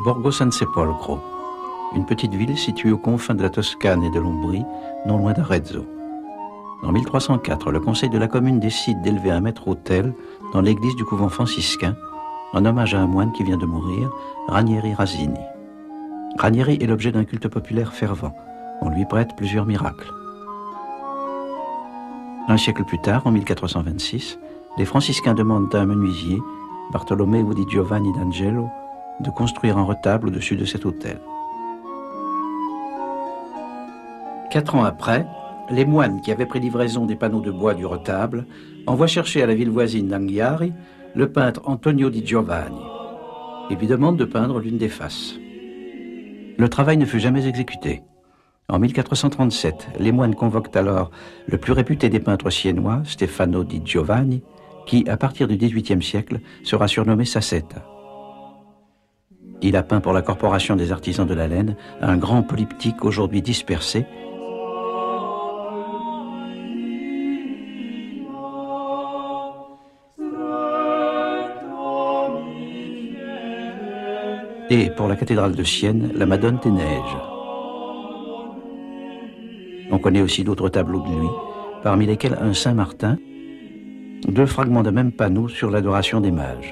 Borgo San Sepolcro, une petite ville située aux confins de la Toscane et de l'Ombrie, non loin d'Arezzo. En 1304, le conseil de la commune décide d'élever un maître-autel dans l'église du couvent franciscain, en hommage à un moine qui vient de mourir, Ranieri Rasini. Ranieri est l'objet d'un culte populaire fervent. On lui prête plusieurs miracles. Un siècle plus tard, en 1426, les franciscains demandent à un menuisier, Bartolomeo di Giovanni d'Angelo, de construire un retable au-dessus de cet autel. 4 ans après, les moines qui avaient pris livraison des panneaux de bois du retable envoient chercher à la ville voisine d'Anghiari le peintre Antonio di Giovanni et lui demandent de peindre l'une des faces. Le travail ne fut jamais exécuté. En 1437, les moines convoquent alors le plus réputé des peintres siennois, Stefano di Giovanni, qui, à partir du XVIIIe siècle, sera surnommé Sacetta. Il a peint pour la Corporation des artisans de la laine un grand polyptyque aujourd'hui dispersé, et pour la cathédrale de Sienne, la Madone des Neiges. On connaît aussi d'autres tableaux de lui, parmi lesquels un Saint-Martin, 2 fragments de même panneau sur l'adoration des mages.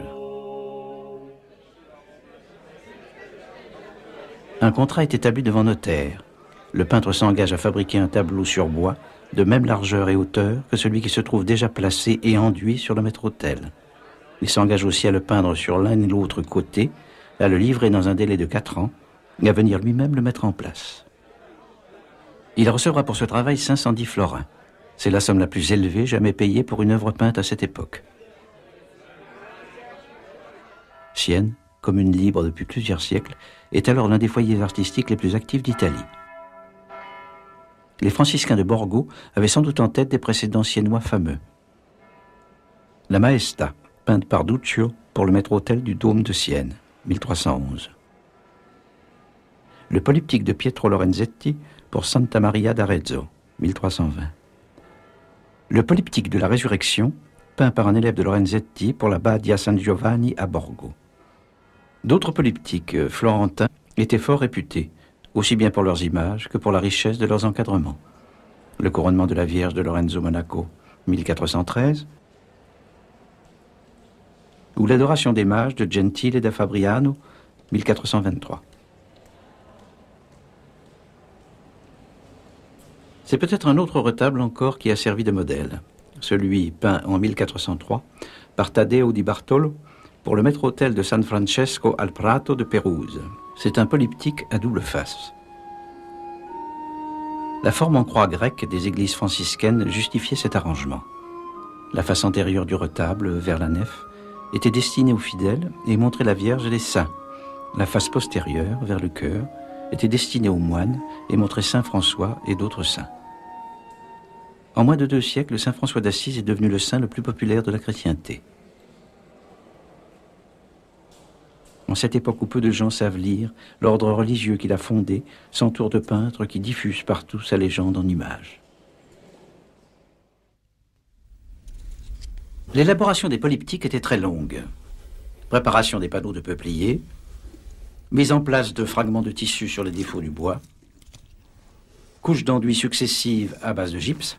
Un contrat est établi devant notaire. Le peintre s'engage à fabriquer un tableau sur bois de même largeur et hauteur que celui qui se trouve déjà placé et enduit sur le maître-autel. Il s'engage aussi à le peindre sur l'un et l'autre côté, à le livrer dans un délai de 4 ans et à venir lui-même le mettre en place. Il recevra pour ce travail 510 florins. C'est la somme la plus élevée jamais payée pour une œuvre peinte à cette époque. Sienne, commune libre depuis plusieurs siècles, est alors l'un des foyers artistiques les plus actifs d'Italie. Les franciscains de Borgo avaient sans doute en tête des précédents siennois fameux. La Maesta, peinte par Duccio pour le maître-autel du dôme de Sienne, 1311. Le polyptyque de Pietro Lorenzetti pour Santa Maria d'Arezzo, 1320. Le polyptyque de la Résurrection, peint par un élève de Lorenzetti pour la Badia San Giovanni à Borgo. D'autres polyptyques florentins étaient fort réputés, aussi bien pour leurs images que pour la richesse de leurs encadrements. Le couronnement de la Vierge de Lorenzo Monaco, 1413, ou l'adoration des mages de Gentile da Fabriano, 1423. C'est peut-être un autre retable encore qui a servi de modèle, celui peint en 1403 par Taddeo di Bartolo pour le maître-autel de San Francesco al Prato de Pérouse. C'est un polyptyque à double face. La forme en croix grecque des églises franciscaines justifiait cet arrangement. La face antérieure du retable, vers la nef, était destinée aux fidèles et montrait la Vierge et les saints. La face postérieure, vers le chœur, était destinée aux moines et montrait Saint François et d'autres saints. En moins de 2 siècles, Saint François d'Assise est devenu le saint le plus populaire de la chrétienté. En cette époque où peu de gens savent lire, l'ordre religieux qu'il a fondé s'entoure de peintres qui diffusent partout sa légende en images. L'élaboration des polyptyques était très longue. Préparation des panneaux de peuplier, mise en place de fragments de tissu sur les défauts du bois, couches d'enduit successives à base de gypse,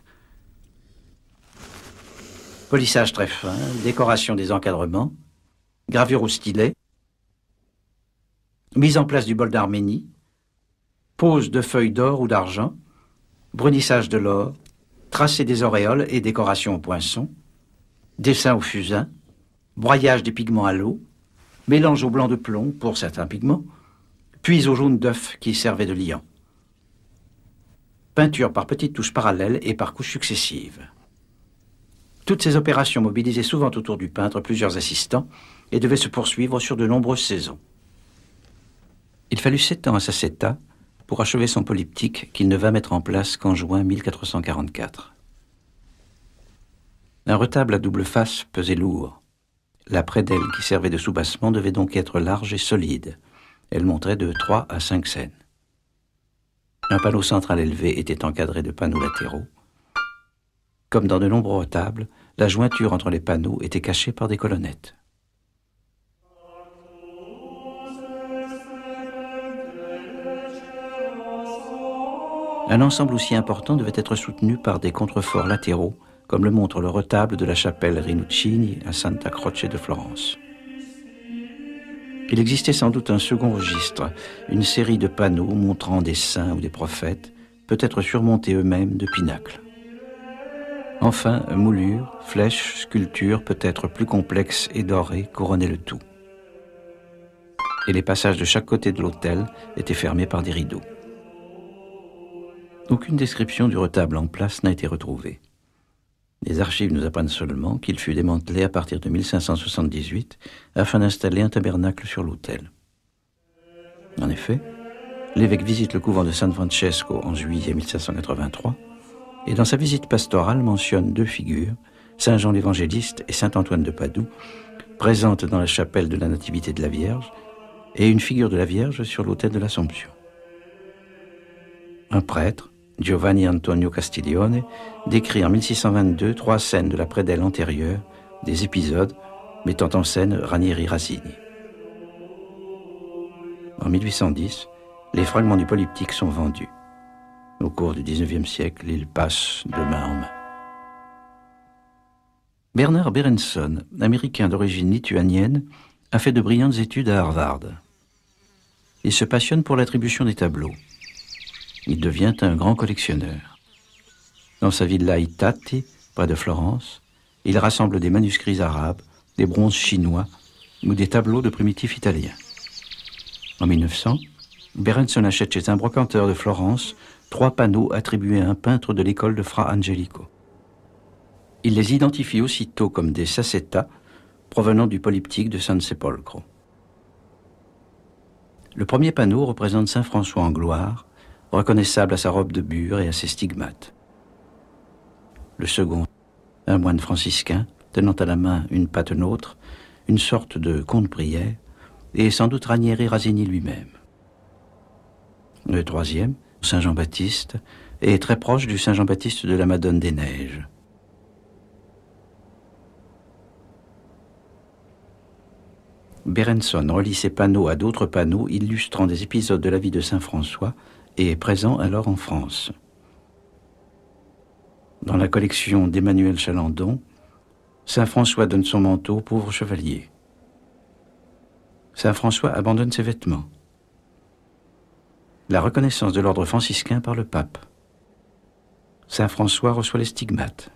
polissage très fin, décoration des encadrements, gravure au stylet, mise en place du bol d'Arménie, pose de feuilles d'or ou d'argent, brunissage de l'or, tracé des auréoles et décoration au poinçon, dessin au fusain, broyage des pigments à l'eau, mélange au blanc de plomb pour certains pigments, puis au jaune d'œuf qui servait de liant. Peinture par petites touches parallèles et par couches successives. Toutes ces opérations mobilisaient souvent autour du peintre plusieurs assistants et devaient se poursuivre sur de nombreuses saisons. Il fallut 7 ans à Sacetta pour achever son polyptyque qu'il ne va mettre en place qu'en juin 1444. Un retable à double face pesait lourd. La prédelle qui servait de soubassement devait donc être large et solide. Elle montrait de 3 à 5 scènes. Un panneau central élevé était encadré de panneaux latéraux. Comme dans de nombreux retables, la jointure entre les panneaux était cachée par des colonnettes. Un ensemble aussi important devait être soutenu par des contreforts latéraux, comme le montre le retable de la chapelle Rinuccini à Santa Croce de Florence. Il existait sans doute un second registre, une série de panneaux montrant des saints ou des prophètes, peut-être surmontés eux-mêmes de pinacles. Enfin, moulures, flèches, sculptures peut-être plus complexes et dorées couronnaient le tout. Et les passages de chaque côté de l'autel étaient fermés par des rideaux. Aucune description du retable en place n'a été retrouvée. Les archives nous apprennent seulement qu'il fut démantelé à partir de 1578 afin d'installer un tabernacle sur l'autel. En effet, l'évêque visite le couvent de San Francesco en juillet 1583 et dans sa visite pastorale mentionne deux figures, Saint Jean l'Évangéliste et Saint Antoine de Padoue, présentes dans la chapelle de la Nativité de la Vierge, et une figure de la Vierge sur l'autel de l'Assomption. Un prêtre, Giovanni Antonio Castiglione, décrit en 1622 trois scènes de la prédelle antérieure, des épisodes mettant en scène Ranieri Rasini. En 1810, les fragments du polyptyque sont vendus. Au cours du XIXe siècle, ils passent de main en main. Bernard Berenson, américain d'origine lituanienne, a fait de brillantes études à Harvard. Il se passionne pour l'attribution des tableaux. Il devient un grand collectionneur. Dans sa villa Itati, près de Florence, il rassemble des manuscrits arabes, des bronzes chinois ou des tableaux de primitifs italiens. En 1900, Berenson achète chez un brocanteur de Florence 3 panneaux attribués à un peintre de l'école de Fra Angelico. Il les identifie aussitôt comme des sacettas provenant du polyptyque de San Sepolcro. Le premier panneau représente Saint François en gloire, reconnaissable à sa robe de bure et à ses stigmates. Le second, un moine franciscain, tenant à la main une patenôtre, une sorte de conte-prière, et sans doute Ranieri Rasini lui-même. Le troisième, Saint Jean-Baptiste, est très proche du Saint Jean-Baptiste de la Madone des Neiges. Berenson relie ces panneaux à d'autres panneaux illustrant des épisodes de la vie de Saint François et présents alors en France. Dans la collection d'Emmanuel Chalandon, Saint François donne son manteau au pauvre chevalier. Saint François abandonne ses vêtements. La reconnaissance de l'ordre franciscain par le pape. Saint François reçoit les stigmates.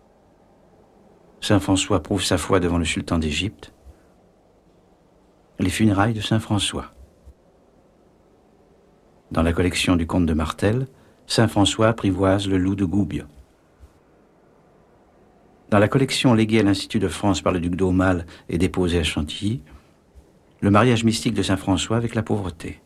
Saint François prouve sa foi devant le sultan d'Égypte. Les funérailles de Saint François. Dans la collection du comte de Martel, Saint François apprivoise le loup de Gubbio. Dans la collection léguée à l'Institut de France par le duc d'Aumale et déposée à Chantilly, le mariage mystique de Saint François avec la pauvreté.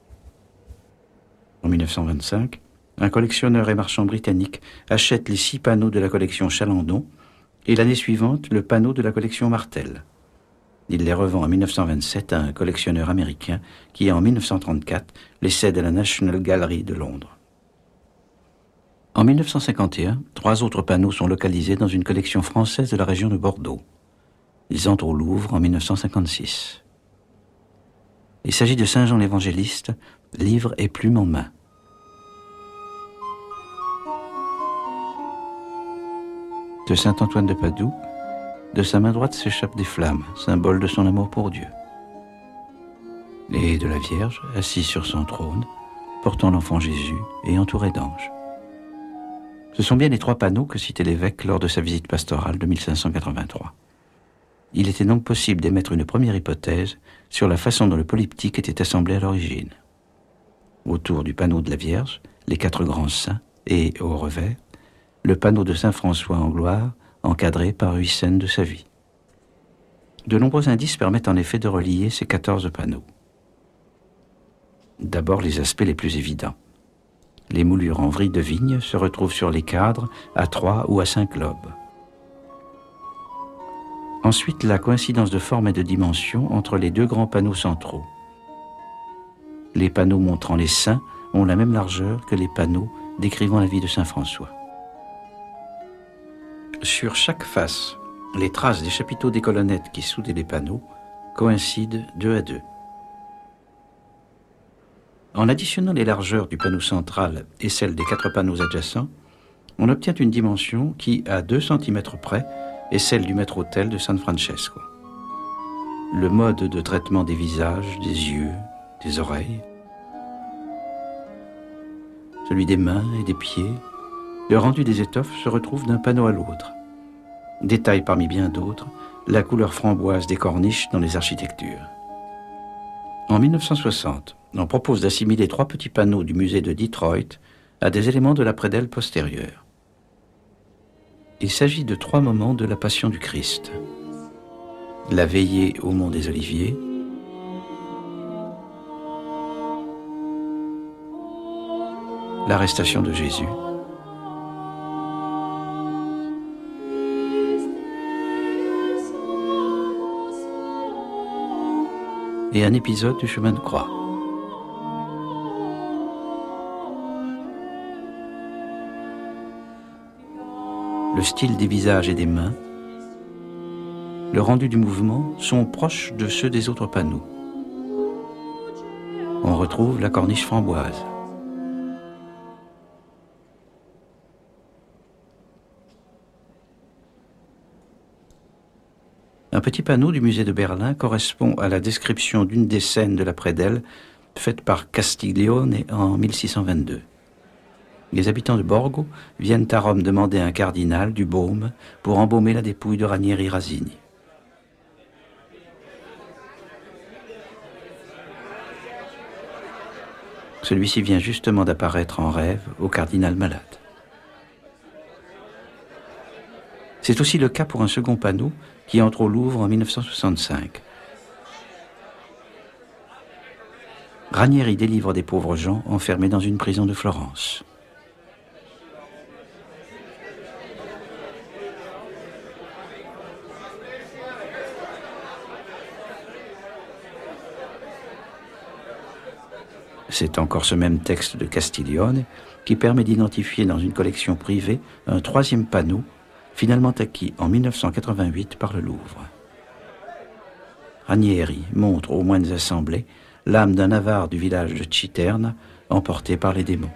En 1925, un collectionneur et marchand britannique achète les 6 panneaux de la collection Chalandon et l'année suivante le panneau de la collection Martel. Il les revend en 1927 à un collectionneur américain qui, en 1934, les cède à la National Gallery de Londres. En 1951, 3 autres panneaux sont localisés dans une collection française de la région de Bordeaux. Ils entrent au Louvre en 1956. Il s'agit de Saint Jean l'Évangéliste, livre et plume en main. De Saint Antoine de Padoue, de sa main droite s'échappent des flammes, symbole de son amour pour Dieu. Et de la Vierge, assise sur son trône, portant l'enfant Jésus et entourée d'anges. Ce sont bien les 3 panneaux que citait l'évêque lors de sa visite pastorale de 1583. Il était donc possible d'émettre une première hypothèse sur la façon dont le polyptyque était assemblé à l'origine. Autour du panneau de la Vierge, les 4 grands saints, et au revers, le panneau de Saint François en gloire, encadré par 8 scènes de sa vie. De nombreux indices permettent en effet de relier ces 14 panneaux. D'abord les aspects les plus évidents. Les moulures en vrille de vigne se retrouvent sur les cadres à 3 ou à 5 lobes. Ensuite, la coïncidence de forme et de dimension entre les 2 grands panneaux centraux. Les panneaux montrant les saints ont la même largeur que les panneaux décrivant la vie de Saint François. Sur chaque face, les traces des chapiteaux des colonnettes qui soudaient les panneaux coïncident 2 à 2. En additionnant les largeurs du panneau central et celles des 4 panneaux adjacents, on obtient une dimension qui, à 2 cm près, est celle du maître-autel de San Francesco. Le mode de traitement des visages, des yeux, des oreilles, celui des mains et des pieds, le rendu des étoffes se retrouve d'un panneau à l'autre. Détail parmi bien d'autres, la couleur framboise des corniches dans les architectures. En 1960, on propose d'assimiler 3 petits panneaux du musée de Detroit à des éléments de la prédelle postérieure. Il s'agit de 3 moments de la Passion du Christ. La veillée au Mont des Oliviers, l'arrestation de Jésus, et un épisode du chemin de croix. Le style des visages et des mains, le rendu du mouvement sont proches de ceux des autres panneaux. On retrouve la corniche framboise. Un petit panneau du musée de Berlin correspond à la description d'une des scènes de la prédelle faite par Castiglione en 1622. Les habitants de Borgo viennent à Rome demander à un cardinal du baume pour embaumer la dépouille de Ranieri Rasini. Celui-ci vient justement d'apparaître en rêve au cardinal malade. C'est aussi le cas pour un second panneau qui entre au Louvre en 1965. Ranieri délivre des pauvres gens enfermés dans une prison de Florence. C'est encore ce même texte de Castiglione qui permet d'identifier dans une collection privée un 3e panneau, finalement acquis en 1988 par le Louvre. Ranieri montre aux moines assemblés l'âme d'un avare du village de Citerna, emporté par les démons.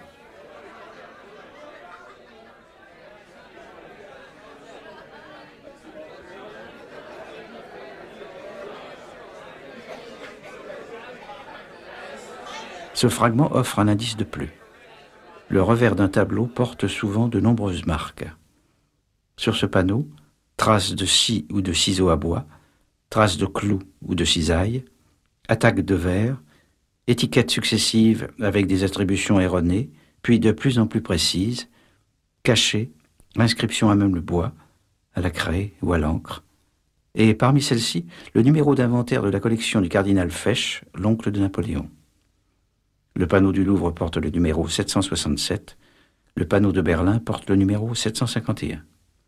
Ce fragment offre un indice de plus. Le revers d'un tableau porte souvent de nombreuses marques. Sur ce panneau, traces de scie ou de ciseaux à bois, traces de clous ou de cisailles, attaques de verre, étiquettes successives avec des attributions erronées, puis de plus en plus précises, cachées, inscriptions à même le bois, à la craie ou à l'encre, et parmi celles-ci, le numéro d'inventaire de la collection du cardinal Fesch, l'oncle de Napoléon. Le panneau du Louvre porte le numéro 767, le panneau de Berlin porte le numéro 751.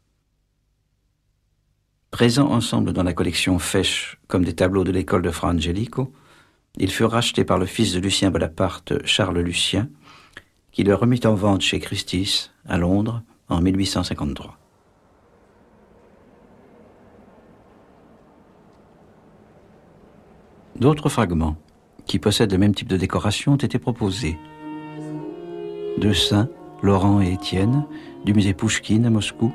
Présents ensemble dans la collection Fesch comme des tableaux de l'école de Fra Angelico, ils furent rachetés par le fils de Lucien Bonaparte, Charles Lucien, qui le remit en vente chez Christie's, à Londres, en 1853. D'autres fragments, qui possèdent le même type de décoration, ont été proposés. 2 saints, Laurent et Étienne, du musée Pouchkine à Moscou,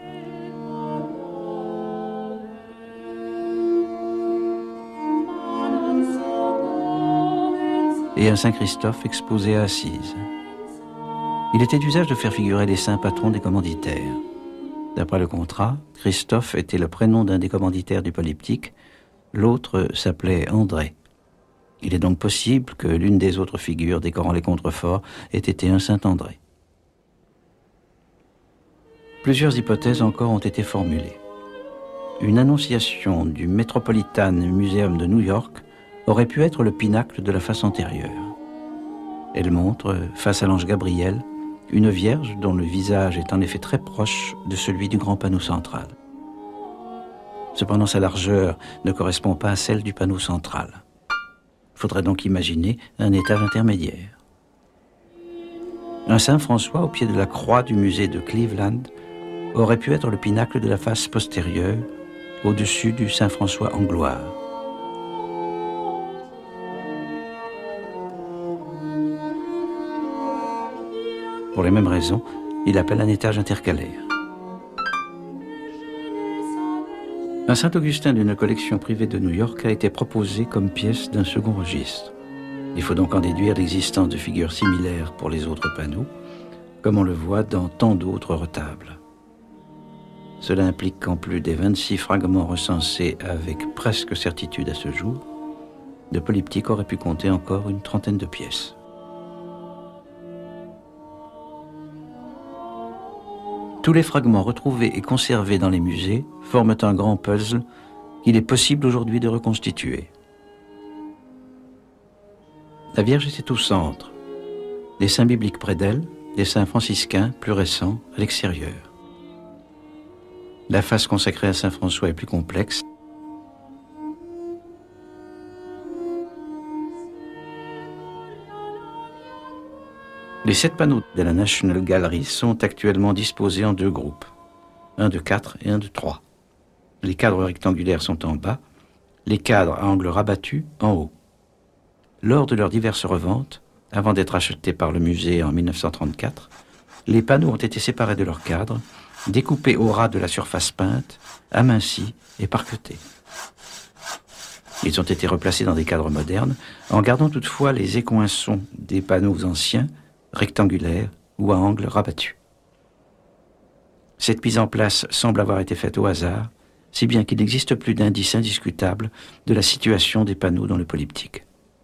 et un Saint-Christophe exposé à Assise. Il était d'usage de faire figurer les saints patrons des commanditaires. D'après le contrat, Christophe était le prénom d'un des commanditaires du polyptyque, l'autre s'appelait André. Il est donc possible que l'une des autres figures décorant les contreforts ait été un Saint-André. Plusieurs hypothèses encore ont été formulées. Une annonciation du Metropolitan Museum de New York aurait pu être le pinacle de la face antérieure. Elle montre, face à l'ange Gabriel, une vierge dont le visage est en effet très proche de celui du grand panneau central. Cependant, sa largeur ne correspond pas à celle du panneau central. Il faudrait donc imaginer un étage intermédiaire. Un Saint François au pied de la croix du musée de Cleveland aurait pu être le pinacle de la face postérieure, au-dessus du Saint François en gloire. Pour les mêmes raisons, il appelle un étage intercalaire. Un Saint-Augustin d'une collection privée de New York a été proposé comme pièce d'un second registre. Il faut donc en déduire l'existence de figures similaires pour les autres panneaux, comme on le voit dans tant d'autres retables. Cela implique qu'en plus des 26 fragments recensés avec presque certitude à ce jour, le polyptyque aurait pu compter encore une trentaine de pièces. Tous les fragments retrouvés et conservés dans les musées forment un grand puzzle qu'il est possible aujourd'hui de reconstituer. La Vierge était au centre, les saints bibliques près d'elle, les saints franciscains plus récents à l'extérieur. La face consacrée à saint François est plus complexe. Les 7 panneaux de la National Gallery sont actuellement disposés en 2 groupes, un de 4 et un de 3. Les cadres rectangulaires sont en bas, les cadres à angle rabattu en haut. Lors de leurs diverses reventes, avant d'être achetés par le musée en 1934, les panneaux ont été séparés de leurs cadres, découpés au ras de la surface peinte, amincis et parquetés. Ils ont été replacés dans des cadres modernes, en gardant toutefois les écoinçons des panneaux anciens, rectangulaires ou à angle rabattu. Cette mise en place semble avoir été faite au hasard, si bien qu'il n'existe plus d'indice indiscutable de la situation des panneaux dans le polyptyque.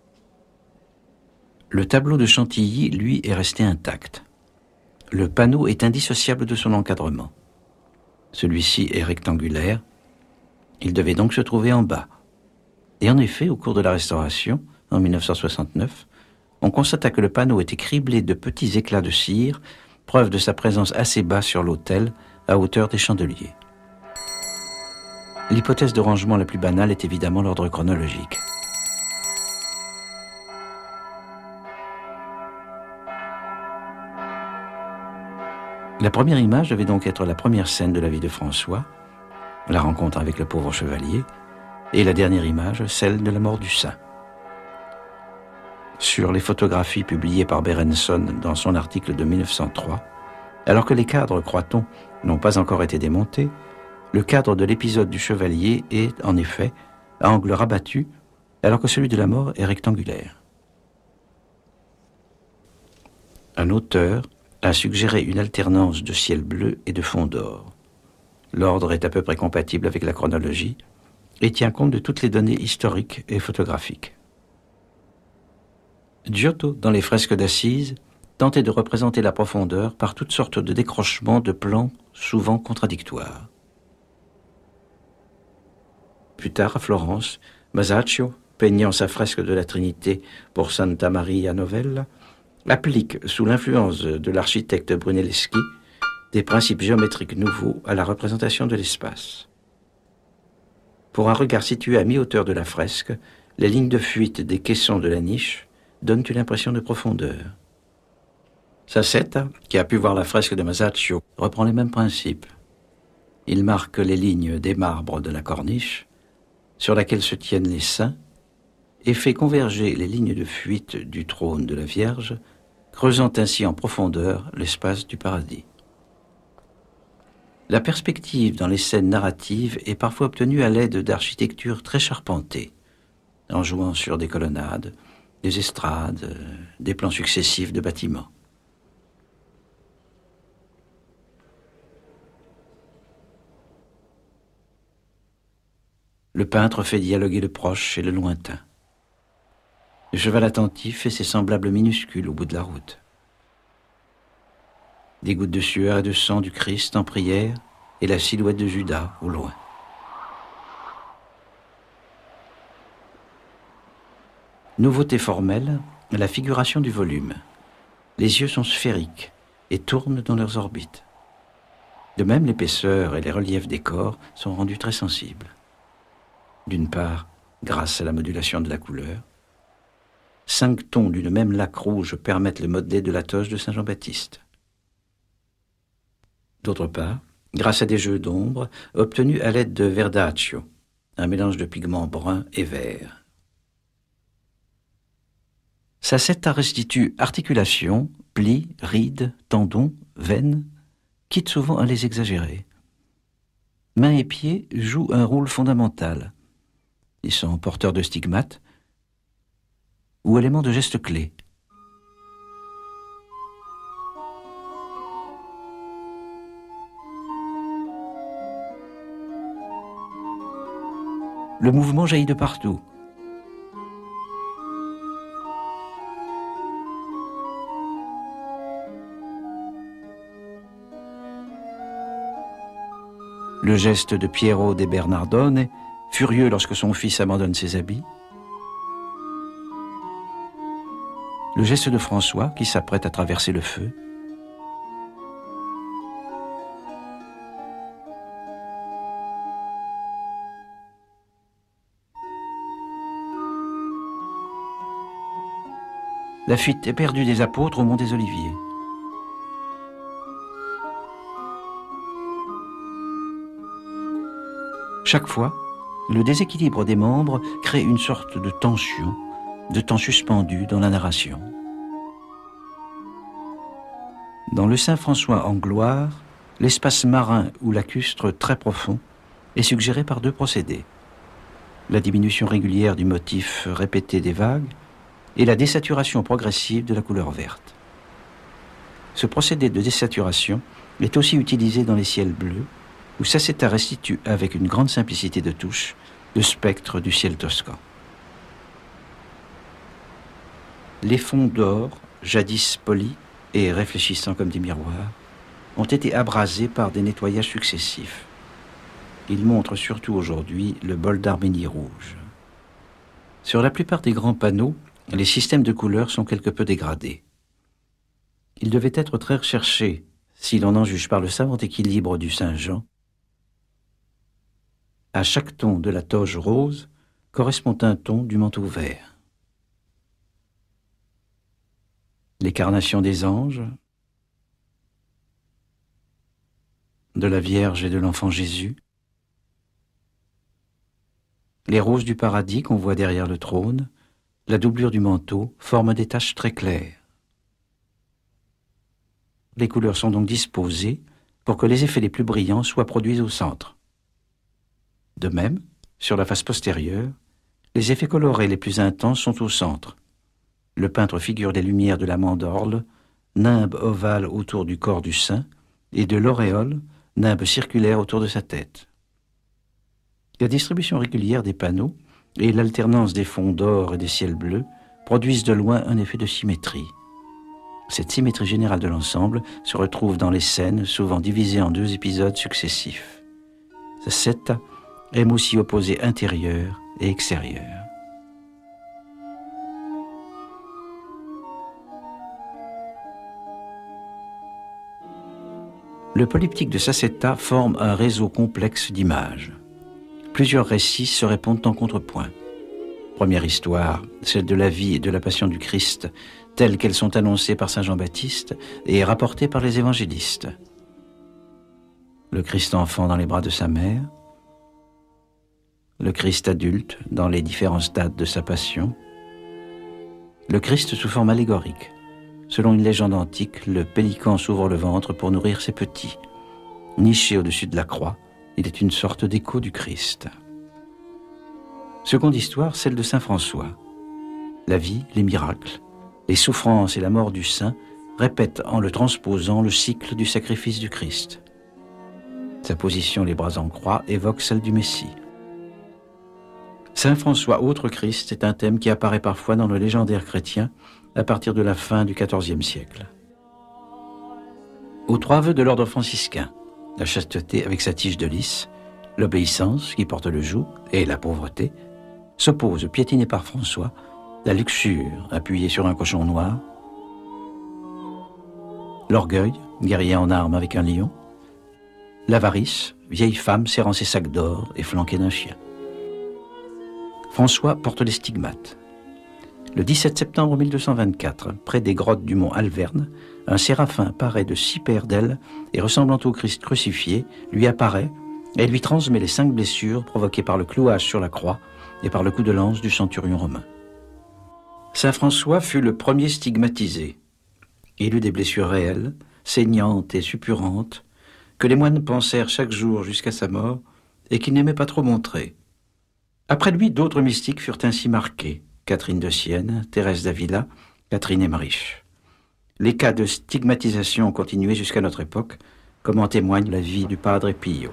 Le tableau de Chantilly, lui, est resté intact. Le panneau est indissociable de son encadrement. Celui-ci est rectangulaire, il devait donc se trouver en bas. Et en effet, au cours de la restauration, en 1969, on constata que le panneau était criblé de petits éclats de cire, preuve de sa présence assez bas sur l'autel, à hauteur des chandeliers. L'hypothèse de rangement la plus banale est évidemment l'ordre chronologique. La première image devait donc être la première scène de la vie de François, la rencontre avec le pauvre chevalier, et la dernière image, celle de la mort du saint. Sur les photographies publiées par Berenson dans son article de 1903, alors que les cadres, croit-on, n'ont pas encore été démontés, le cadre de l'épisode du chevalier est, en effet, à angle rabattu, alors que celui de la mort est rectangulaire. Un auteur a suggéré une alternance de ciel bleu et de fond d'or. L'ordre est à peu près compatible avec la chronologie et tient compte de toutes les données historiques et photographiques. Giotto, dans les fresques d'Assise, tentait de représenter la profondeur par toutes sortes de décrochements de plans souvent contradictoires. Plus tard, à Florence, Masaccio, peignant sa fresque de la Trinité pour Santa Maria Novella, applique, sous l'influence de l'architecte Brunelleschi, des principes géométriques nouveaux à la représentation de l'espace. Pour un regard situé à mi-hauteur de la fresque, les lignes de fuite des caissons de la niche donnent une impression de profondeur. Sassetta, qui a pu voir la fresque de Masaccio, reprend les mêmes principes. Il marque les lignes des marbres de la corniche, sur laquelle se tiennent les saints, et fait converger les lignes de fuite du trône de la Vierge, creusant ainsi en profondeur l'espace du paradis. La perspective dans les scènes narratives est parfois obtenue à l'aide d'architecture très charpentée, en jouant sur des colonnades, des estrades, des plans successifs de bâtiments. Le peintre fait dialoguer le proche et le lointain. Le cheval attentif et ses semblables minuscules au bout de la route. Des gouttes de sueur et de sang du Christ en prière et la silhouette de Judas au loin. Nouveauté formelle, la figuration du volume. Les yeux sont sphériques et tournent dans leurs orbites. De même, l'épaisseur et les reliefs des corps sont rendus très sensibles. D'une part, grâce à la modulation de la couleur, 5 tons d'une même laque rouge permettent le modelé de la toge de Saint Jean-Baptiste. D'autre part, grâce à des jeux d'ombre obtenus à l'aide de verdaccio, un mélange de pigments bruns et verts. Sacetta restitue articulations, plis, rides, tendons, veines, quitte souvent à les exagérer. Mains et pieds jouent un rôle fondamental. Ils sont porteurs de stigmates ou éléments de gestes clés. Le mouvement jaillit de partout. Le geste de Piero de Bernardone, furieux lorsque son fils abandonne ses habits. Le geste de François qui s'apprête à traverser le feu. La fuite éperdue des apôtres au mont des Oliviers. Chaque fois, le déséquilibre des membres crée une sorte de tension, de temps suspendu dans la narration. Dans le Saint François en gloire, l'espace marin ou lacustre très profond est suggéré par deux procédés. La diminution régulière du motif répété des vagues et la désaturation progressive de la couleur verte. Ce procédé de désaturation est aussi utilisé dans les ciels bleus, où Sacetta restitue avec une grande simplicité de touche le spectre du ciel toscan. Les fonds d'or, jadis polis et réfléchissants comme des miroirs, ont été abrasés par des nettoyages successifs. Ils montrent surtout aujourd'hui le bol d'Arménie rouge. Sur la plupart des grands panneaux, les systèmes de couleurs sont quelque peu dégradés. Ils devaient être très recherchés, si l'on en juge par le savant équilibre du Saint-Jean. À chaque ton de la toge rose correspond un ton du manteau vert. L'incarnation des anges, de la Vierge et de l'enfant Jésus, les roses du paradis qu'on voit derrière le trône, la doublure du manteau forment des taches très claires. Les couleurs sont donc disposées pour que les effets les plus brillants soient produits au centre. De même, sur la face postérieure, les effets colorés les plus intenses sont au centre. Le peintre figure les lumières de la mandorle, nimbe ovale autour du corps du saint, et de l'auréole, nimbe circulaire autour de sa tête. La distribution régulière des panneaux et l'alternance des fonds d'or et des ciels bleus produisent de loin un effet de symétrie. Cette symétrie générale de l'ensemble se retrouve dans les scènes, souvent divisées en deux épisodes successifs. Sacetta aime aussi opposer intérieur et extérieur. Le polyptyque de Sacetta forme un réseau complexe d'images. Plusieurs récits se répondent en contrepoint. Première histoire, celle de la vie et de la passion du Christ, telles qu'elles sont annoncées par saint Jean-Baptiste et rapportées par les évangélistes. Le Christ enfant dans les bras de sa mère, le Christ adulte dans les différents stades de sa passion, le Christ sous forme allégorique. Selon une légende antique, le pélican s'ouvre le ventre pour nourrir ses petits. Niché au-dessus de la croix, il est une sorte d'écho du Christ. Seconde histoire, celle de saint François. La vie, les miracles, les souffrances et la mort du saint répètent en le transposant le cycle du sacrifice du Christ. Sa position les bras en croix évoque celle du Messie. Saint François, autre Christ, est un thème qui apparaît parfois dans le légendaire chrétien à partir de la fin du XIVe siècle. Aux trois vœux de l'ordre franciscain, la chasteté avec sa tige de lys, l'obéissance qui porte le joug et la pauvreté, s'oppose, piétinée par François, la luxure appuyée sur un cochon noir, l'orgueil, guerrier en armes avec un lion, l'avarice, vieille femme serrant ses sacs d'or et flanquée d'un chien. François porte les stigmates. Le 17 septembre 1224, près des grottes du mont Alverne, un séraphin paré de 6 paires d'ailes et ressemblant au Christ crucifié, lui apparaît et lui transmet les 5 blessures provoquées par le clouage sur la croix et par le coup de lance du centurion romain. Saint François fut le premier stigmatisé. Il eut des blessures réelles, saignantes et suppurantes, que les moines pensèrent chaque jour jusqu'à sa mort et qu'il n'aimait pas trop montrer. Après lui, d'autres mystiques furent ainsi marqués, Catherine de Sienne, Thérèse d'Avila, Catherine Emmerich. Les cas de stigmatisation ont continué jusqu'à notre époque, comme en témoigne la vie du Padre Pio.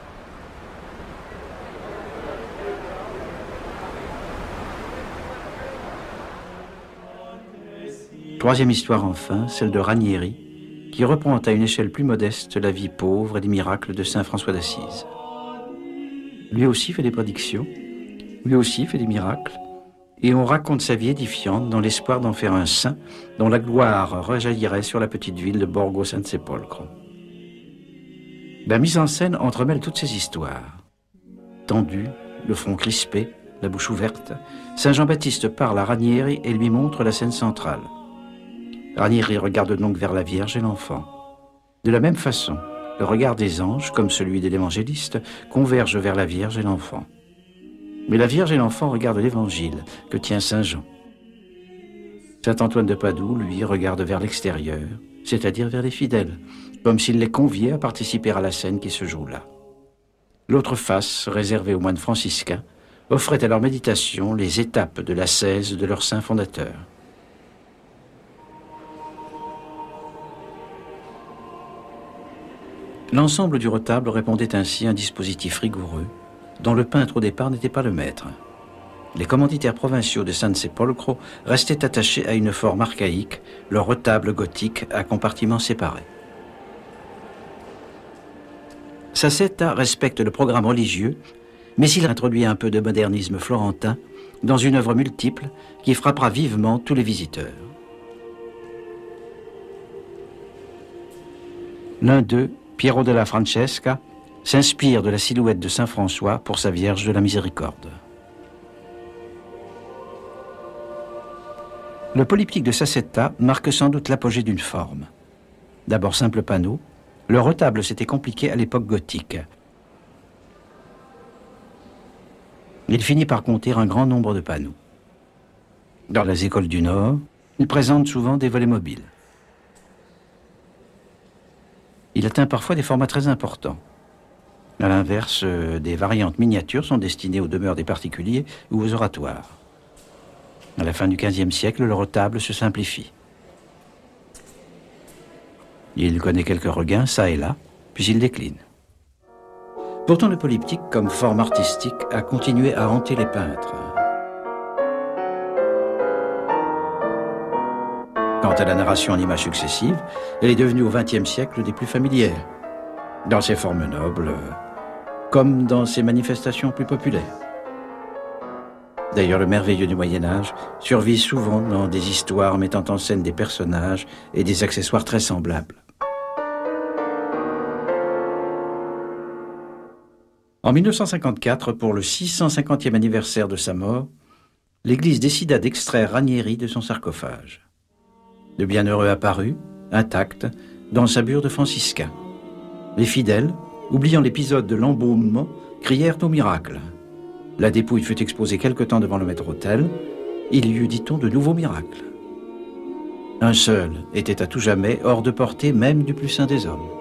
Troisième histoire enfin, celle de Ranieri, qui reprend à une échelle plus modeste la vie pauvre et les miracles de saint François d'Assise. Lui aussi fait des prédictions, lui aussi fait des miracles, et on raconte sa vie édifiante dans l'espoir d'en faire un saint dont la gloire rejaillirait sur la petite ville de Borgo San Sepolcro. La mise en scène entremêle toutes ces histoires. Tendu, le front crispé, la bouche ouverte, saint Jean-Baptiste parle à Ranieri et lui montre la scène centrale. Ranieri regarde donc vers la Vierge et l'enfant. De la même façon, le regard des anges, comme celui de l'évangéliste, converge vers la Vierge et l'enfant. Mais la Vierge et l'enfant regardent l'Évangile que tient saint Jean. Saint Antoine de Padoue, lui, regarde vers l'extérieur, c'est-à-dire vers les fidèles, comme s'il les conviait à participer à la scène qui se joue là. L'autre face, réservée aux moines franciscains, offrait à leur méditation les étapes de l'ascèse de leur saint fondateur. L'ensemble du retable répondait ainsi à un dispositif rigoureux, dont le peintre au départ n'était pas le maître. Les commanditaires provinciaux de San Sepolcro restaient attachés à une forme archaïque, leur retable gothique à compartiments séparés. Sassetta respecte le programme religieux, mais il introduit un peu de modernisme florentin dans une œuvre multiple qui frappera vivement tous les visiteurs. L'un d'eux, Piero della Francesca, s'inspire de la silhouette de saint François pour sa Vierge de la Miséricorde. Le polyptyque de Sassetta marque sans doute l'apogée d'une forme. D'abord simple panneau, le retable s'était compliqué à l'époque gothique. Il finit par compter un grand nombre de panneaux. Dans les écoles du Nord, il présente souvent des volets mobiles. Il atteint parfois des formats très importants. À l'inverse, des variantes miniatures sont destinées aux demeures des particuliers ou aux oratoires. À la fin du XVe siècle, le retable se simplifie. Il connaît quelques regains, ça et là, puis il décline. Pourtant, le polyptyque, comme forme artistique, a continué à hanter les peintres. Quant à la narration en images successives, elle est devenue au XXe siècle des plus familières, dans ses formes nobles, comme dans ses manifestations plus populaires. D'ailleurs, le merveilleux du Moyen-Âge survit souvent dans des histoires mettant en scène des personnages et des accessoires très semblables. En 1954, pour le 650e anniversaire de sa mort, l'Église décida d'extraire Ranieri de son sarcophage. Le bienheureux apparut, intact, dans sa bure de franciscain. Les fidèles, oubliant l'épisode de l'embaumement, crièrent au miracle. La dépouille fut exposée quelque temps devant le maître-autel. Il y eut, dit-on, de nouveaux miracles. Un seul était à tout jamais hors de portée même du plus saint des hommes.